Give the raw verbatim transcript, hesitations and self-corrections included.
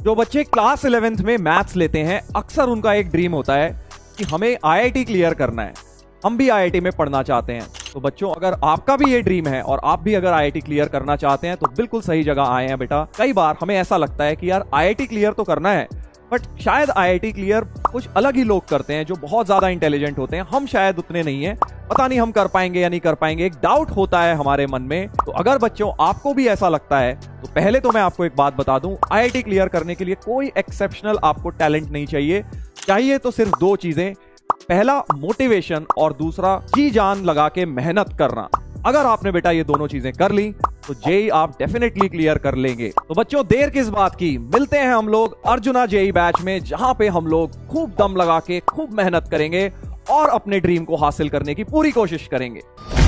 जो बच्चे class eleventh में मैथ्स लेते हैं, अक्सर उनका एक ड्रीम होता है कि हमें आईआईटी क्लियर करना है, हम भी आईआईटी में पढ़ना चाहते हैं। तो बच्चों, अगर आपका भी ये ड्रीम है और आप भी अगर आईआईटी क्लियर करना चाहते हैं तो बिल्कुल सही जगह आए हैं बेटा। कई बार हमें ऐसा लगता है कि यार आईआईटी क्लियर तो करना है, बट शायद आईआईटी क्लियर कुछ अलग ही लोग करते हैं जो बहुत ज्यादा इंटेलिजेंट होते हैं, हम शायद उतने नहीं हैं, पता नहीं हम कर पाएंगे या नहीं कर पाएंगे, एक डाउट होता है हमारे मन में। तो अगर बच्चों आपको भी ऐसा लगता है तो पहले तो मैं आपको एक बात बता दूं, आईआईटी क्लियर करने के लिए कोई एक्सेप्शनल आपको टैलेंट नहीं चाहिए। चाहिए तो सिर्फ दो चीजें, पहला मोटिवेशन और दूसरा जी जान लगा के मेहनत करना। अगर आपने बेटा ये दोनों चीजें कर ली तो जेई आप डेफिनेटली क्लियर कर लेंगे। तो बच्चों, देर किस बात की, मिलते हैं हम लोग अर्जुना जेई बैच में, जहां पे हम लोग खूब दम लगा के खूब मेहनत करेंगे और अपने ड्रीम को हासिल करने की पूरी कोशिश करेंगे।